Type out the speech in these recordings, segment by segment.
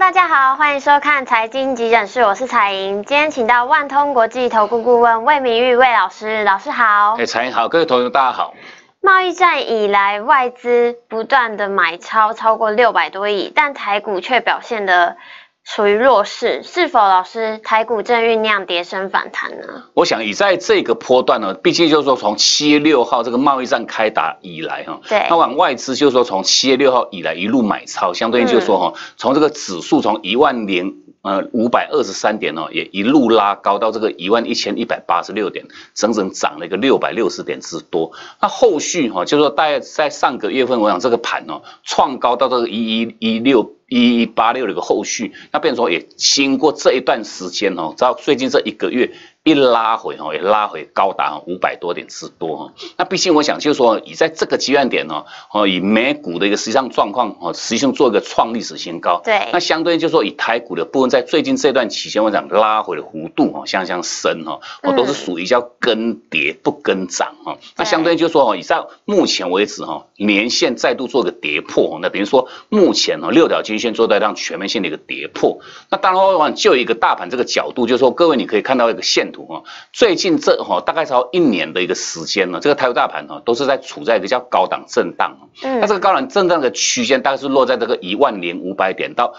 大家好，欢迎收看财经急诊室，我是彩莹。今天请到万通国际投顾顾问魏明玉魏老师，老师好。 彩莹好，各位同学大家好。 贸易战以来，外资不断的买超过600多亿，但台股却表现得属于弱势，是否老师台股正酝酿跌升反弹呢？ 我想以在这个波段呢，毕竟就是说从7月6号这个贸易战开打以来哈， 对， 那往外资就是说从7月6号以来一路买超，相对应就是说哈，从这个指数从10523点哦，也一路拉高到这个11186点，整整涨了一个660点之多。那后续哈，就是说大概在上个月份，我想这个盘哦创高到这个1186的一个后续，那变成说也经过这一段时间哦，到最近这1个月。一拉回哦，也拉回高达500多点之多哈。那毕竟我想就是说，以在这个阶段点以美股的一个实际上状况实际上做一个创历史新高。 对。 那相对就是说，以台股的部分，在最近这段期间，我讲拉回的幅度相当深都是属于叫跟跌不跟涨那相对就是说以上目前为止年线再度做个跌破那等于说目前6条均线做到让全面性的一个跌破。那当然我就一个大盘这个角度，就是说各位你可以看到一个线图最近这大概超1年的一个时间这个台股大盘都是在处在一个叫高档震荡那这个高档震荡的区间大概是落在这个10500点到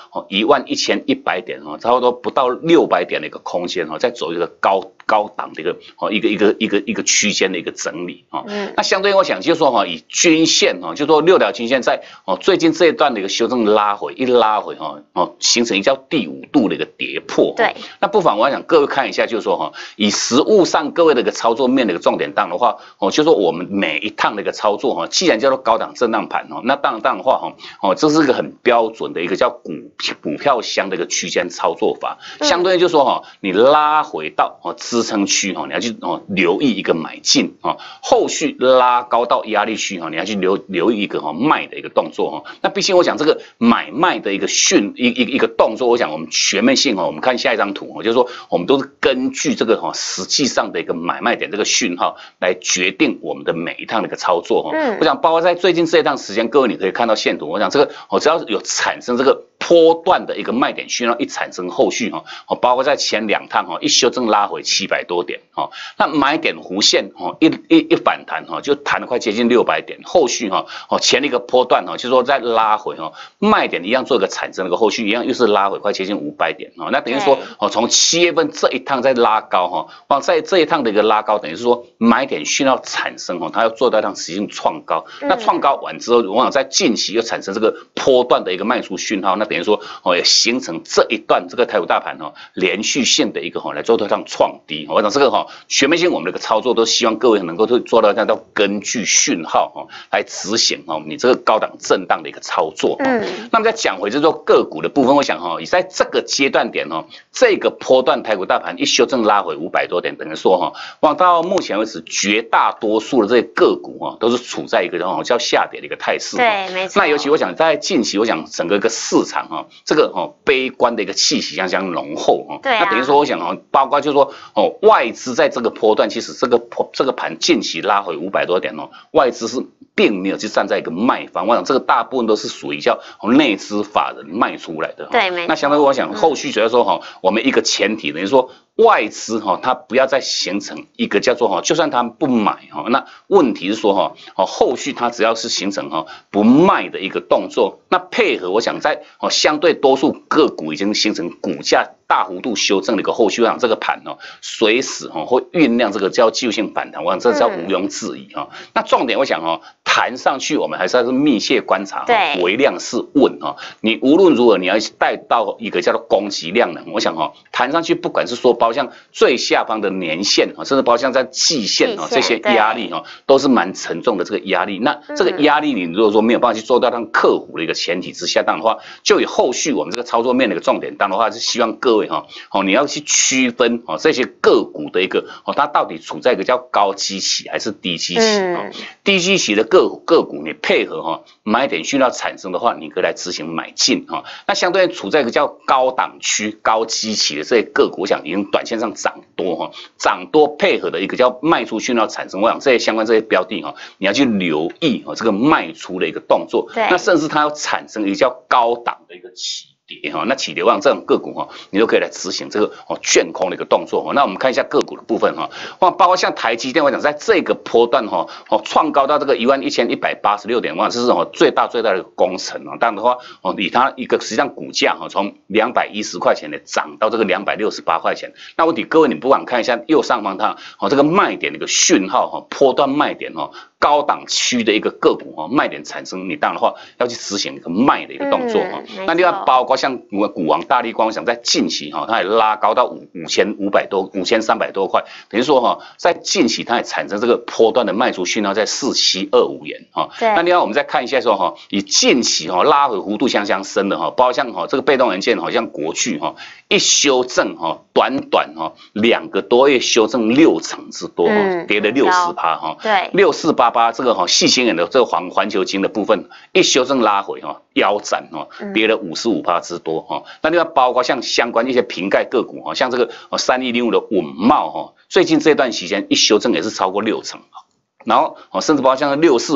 11100点差不多不到600点的一个空间在走一个高档的一个区间的一个整理那相对我想就是说以均线就是说6条均线在最近这一段的一个修正拉回形成一个叫第5度的一个跌破对， 那不妨我想各位看一下就是说以实务上各位的一个操作面的一个重点档的话就是说我们每一趟的一个操作既然叫做高档震荡盘那当然的话这是一个很标准的一个叫股票箱的一个区间操作法相对就是说你拉回到支撑区你要去留意一个买进后续拉高到压力区你要去留意一个卖的一个动作那毕竟我想这个买卖的一个一个动作，我想我们全面性我们看下一张图就是说我们都是根据这个实际上的一个买卖点这个讯号来决定我们的每一趟的一个操作我想包括在最近这一段时间，各位你可以看到线图，我想这个只要有产生这个波段的一个卖点讯号一产生后续包括在前2趟一修正拉回700多点那买点弧线一反弹就弹了快接近600点，后续前一个波段就是说再拉回卖点一样做一个产生的一个后续一样又是拉回快接近500点那等于说从7月份这一趟再拉高在这一趟的一个拉高，等于是说买点讯号产生它要做到让实际性创高，那创高完之后，往往在近期又产生这个波段的一个卖出讯号，那等于说也形成这一段这个台股大盘连续性的一个来做到让创低。我想这个全面性我们的一个操作都希望各位能够做到叫根据讯号来执行你这个高档震荡的一个操作那么再讲回就是说个股的部分，我想以在这个阶段点这个波段台股大盘一修正拉回500多点，等于说往到目前为止绝大多数的这些个股都是处在一个叫下跌的一个态势对，没错。 那尤其我想在近期，我想整个一个市场这个悲观的一个气息相当浓厚对那等于说我想包括就是说外资在这个波段，其实这个盘近期拉回500多点外资是并没有去站在一个卖方，我想这个大部分都是属于叫内资法人卖出来的对，没错。 那相对我想后续主要说我们一个前提等于说外资它不要再形成一个叫做就算他们不买那问题是说后续它只要是形成不卖的一个动作，那配合我想在相对多数个股已经形成股价大幅度修正的一个后续，我想这个盘随时会酝酿这个叫技术性反弹，我想这叫毋庸置疑那重点我想弹上去我们还是要密切观察微量是问你无论如何你要带到一个叫做攻击量能，我想弹上去不管是说包括像最下方的年线甚至包括像在季线这些压力都是蛮沉重的这个压力。那这个压力你如果说没有办法去做到让克服的一个前提之下，当然的话就以后续我们这个操作面的一个重点，当然的话是希望各位你要去区分这些个股的一个它到底处在一个叫高基期还是低基期低基期的个股你配合买点讯号产生的话，你可以来执行买进那相对处在一个叫高档区高基期的这些个股，我想已经短线上涨多配合的一个叫卖出讯号产生，我想这些相关这些标的你要去留意这个卖出的一个动作，那甚至它要产生一个叫高档的一个起跌哈，那起跌望这种个股哈，你都可以来执行这个券空的一个动作。那我们看一下个股的部分哈，包括像台积电，我讲在这个波段哈，创高到这个11186点，这是最大的一个工程啊。当然的话，以它一个实际上股价从210块钱呢涨到这个268块钱。那问题各位你不妨看一下右上方它这个卖点的一个讯号波段卖点高档区的一个个股卖点产生，你当然的话要去执行一个卖的一个动作那另外包括像股王大立光，我想在近期它也拉高到5500多、5300多块，等于说在近期它也产生这个波段的卖出讯号在4725元那另外我们再看一下说以近期拉回幅度相当深的包括像这个被动元件像国巨一修正短2个多月修正6成之多跌了60% 对 6488这个细晶圆的这个环球晶的部分一修正拉回腰斩跌了55%之多那另外包括像相关一些瓶盖个股像这个3105的稳懋最近这段期间一修正也是超过6成然后甚至包括像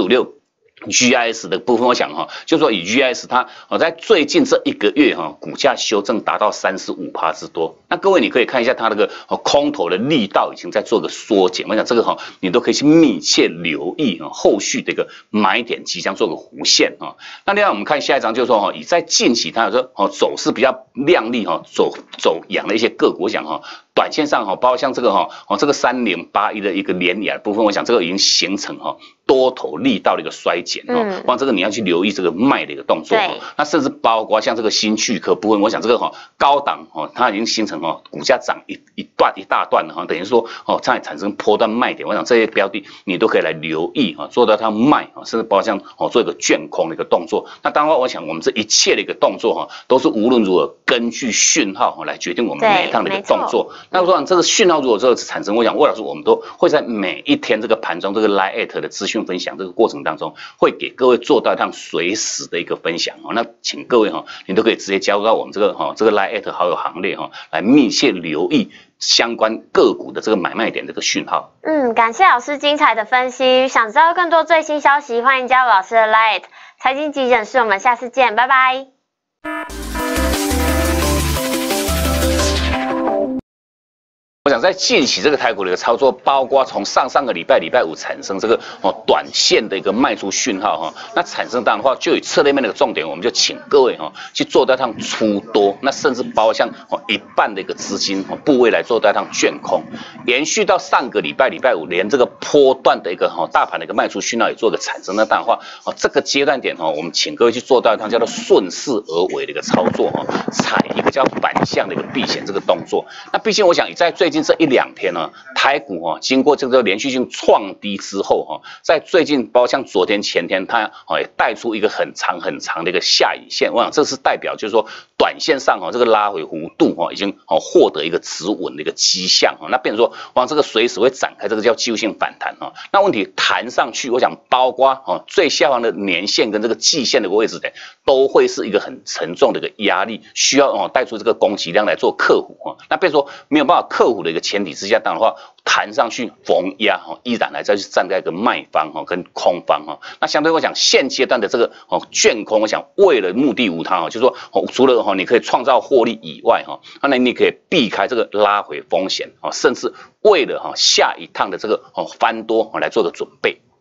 6456。GIS 的部分，我想就是说以 GIS 它在最近这1个月股价修正达到35%之多。那各位你可以看一下它那个空头的力道已经在做个缩减，我想这个你都可以去密切留意后续的一个买点即将做个弧线那另外我们看下一张，就是说以在近期它有说走势比较亮丽走阳的一些个股，我想短线上包括像这个这个3081的一个连阳部分，我想这个已经形成多头力道的一个衰减往这个你要去留意这个卖的一个动作那甚至包括像这个新巨科部分，我想这个高档它已经形成股价涨一大段了等于说它也产生波段卖点，我想这些标的你都可以来留意做到它卖甚至包括像做一个券空的一个动作。那当然我想我们这一切的一个动作都是无论如何根据讯号来决定我们每一趟的一个动作。那我想这个讯号如果这个产生，我想魏老师我们都会在每一天这个盘中这个 Line@ 的资讯分享这个过程当中，会给各位做到一趟随时的一个分享那请各位你都可以直接加入到我们这个Line@ 好友行列来密切留意相关个股的这个买卖点的这个讯号。 感谢老师精彩的分析。想知道更多最新消息，欢迎加入老师的 Line@ 财经急诊室。我们下次见，拜拜。 我想在近期这个台股的一个操作，包括从上个礼拜五产生这个短线的一个卖出讯号那产生当然的话，就以策略面的一个重点，我们就请各位去做到一趟出多，那甚至包括像一半的一个资金部位来做到一趟券空，延续到上个礼拜五，连这个波段的一个大盘的一个卖出讯号也做个产生。那当然的话这个阶段点我们请各位去做到一趟叫做顺势而为的一个操作踩一个叫反向的一个避险这个动作。那毕竟我想在最近这1、2天台股经过这个连续性创低之后在最近包括像昨天前天它也带出一个很长的一个下影线，我想这是代表就是说短线上这个拉回幅度已经获得一个止稳的一个迹象那变成说往这个随时会展开这个叫技术性反弹那问题弹上去，我想包括最下方的年线跟这个季线的位置点都会是一个很沉重的一个压力，需要带出这个供给量来做克服那变成说没有办法克服的一个前提之下，当然的话弹上去逢压依然来再去站在一个卖方跟空方那相对我想现阶段的这个券空，我想为了目的无他就是说除了你可以创造获利以外那你可以避开这个拉回风险甚至为了下一趟的这个翻多来做个准备。